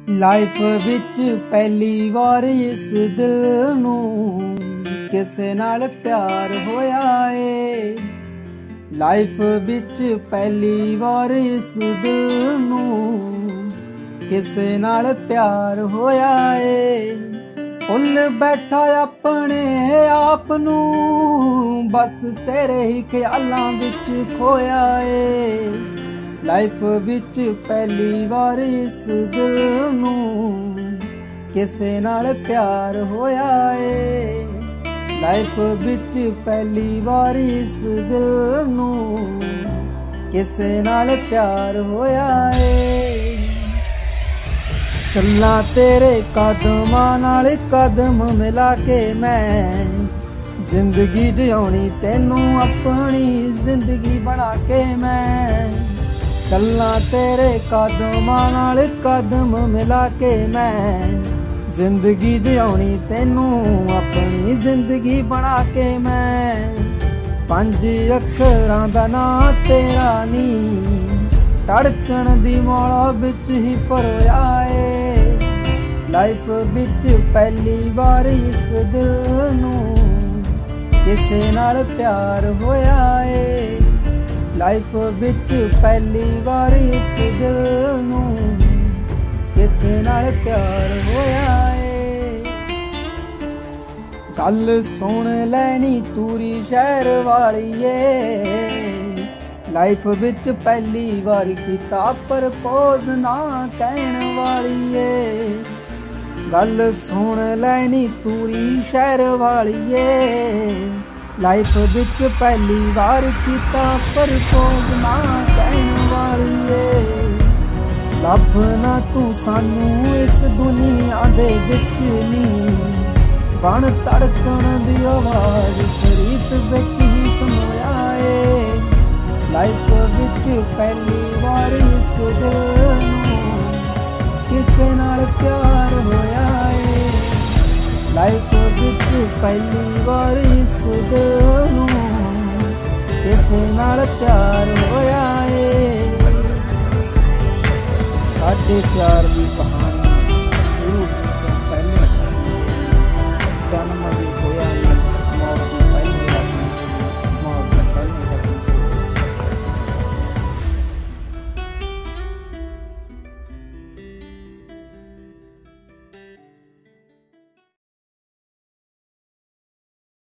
Life ਵਿੱਚ ਪਹਿਲੀ ਵਾਰ ਇਸ ਦਿਲ ਨੂੰ ਕਿਸੇ ਨਾਲ ਪਿਆਰ ਹੋਇਆ ਏ। ਲਾਈਫ ਵਿੱਚ ਪਹਿਲੀ ਵਾਰ ਇਸ ਦਿਲ ਨੂੰ ਕਿਸੇ ਨਾਲ ਪਿਆਰ ਹੋਇਆ ਏ। ਭੁੱਲ ਬੈਠਾ ਆਪਣੇ ਆਪ ਨੂੰ, ਬਸ ਤੇਰੇ ਹੀ ਖਿਆਲਾਂ ਵਿੱਚ ਖੋਇਆ ਏ। ਲਾਈਫ ਵਿੱਚ ਪਹਿਲੀ ਵਾਰ ਇਸ ਦਿਲ ਨੂੰ ਕਿਸੇ ਨਾਲ ਪਿਆਰ ਹੋਇਆ ਏ। ਲਾਈਫ ਵਿੱਚ ਪਹਿਲੀ ਵਾਰ ਇਸ ਦਿਲ ਨੂੰ ਕਿਸੇ ਨਾਲ ਪਿਆਰ ਹੋਇਆ ਏ। ਚੱਲਾਂ ਤੇਰੇ ਕਦਮਾਂ ਨਾਲ ਕਦਮ ਮਿਲਾ ਕੇ ਮੈਂ, ਜ਼ਿੰਦਗੀ ਜਿਉਣੀ ਤੈਨੂੰ ਆਪਣੀ ਜ਼ਿੰਦਗੀ ਬਣਾ ਕੇ ਮੈਂ। ਚੱਲਾਂ ਤੇਰੇ ਕਦਮਾਂ ਨਾਲ ਕਦਮ ਮਿਲਾ ਕੇ ਮੈਂ, ਜ਼ਿੰਦਗੀ ਜਿਉਣੀ ਤੈਨੂੰ ਆਪਣੀ ਜ਼ਿੰਦਗੀ ਬਣਾ ਕੇ ਮੈਂ। 5 ਅੱਖਰਾਂ ਦਾ ਨਾਂ ਤੇਰਾ ਨੀ, ਧੜਕਣ ਦੀ ਮੌਲਾ ਵਿੱਚ ਹੀ ਪਰੋਇਆ ਏ। ਲਾਈਫ ਵਿੱਚ ਪਹਿਲੀ ਵਾਰ ਇਸ ਦਿਲ ਨੂੰ ਕਿਸੇ ਨਾਲ ਪਿਆਰ ਹੋਇਆ ਏ। ਲਾਈਫ ਵਿੱਚ ਪਹਿਲੀ ਵਾਰ ਇਸ ਦਿਲ ਨੂੰ ਕਿਸੇ ਨਾਲ ਪਿਆਰ ਹੋਇਆ ਏ। ਗੱਲ ਸੁਣ ਲੈਣੀ ਤੂਰੀ ਸ਼ਹਿਰ ਵਾਲੀ ਏ। ਲਾਈਫ ਵਿੱਚ ਪਹਿਲੀ ਵਾਰ ਕੀਤਾ ਪ੍ਰਪੋਜ਼ ਨਾ ਕਹਿਣ ਵਾਲੀ ਏ। ਗੱਲ ਸੁਣ ਲੈਣੀ ਤੂਰੀ ਸ਼ਹਿਰ ਵਾਲੀ ਏ। ਲਾਈਫ ਵਿੱਚ ਪਹਿਲੀ ਵਾਰ ਕੀਤਾ ਪ੍ਰਪੋਜ਼ ਨਾ ਕਹਿਣ ਵਾਲੀ ਏ। ਲੱਭ ਨਾ ਤੂੰ ਸਾਨੂੰ ਇਸ ਦੁਨੀਆ ਦੇ ਵਿੱਚ ਨੀ, ਬਣ ਧੜਕਣ ਦੀ ਆਵਾਜ਼ ਸ਼ਰੀਤ ਵਿੱਚ ਹੀ ਸਮੋਇਆ ਏ। ਲਾਈਫ ਵਿੱਚ ਪਹਿਲੀ ਵਾਰ ਇਸ ਦਿਲ ਨੂੰ ਕਿਸੇ ਨਾਲ ਪਿਆਰ ਹੋਇਆ ਏ। ਲਾਈਫ ਵਿੱਚ ਪਹਿਲੀ ਵਾਰ ਇਸ ਦਿਲ ਨੂੰ ਕਿਸੇ ਨਾਲ ਪਿਆਰ ਹੋਇਆ ਏ। ਸਾਡੇ ਪਿਆਰ ਦੀ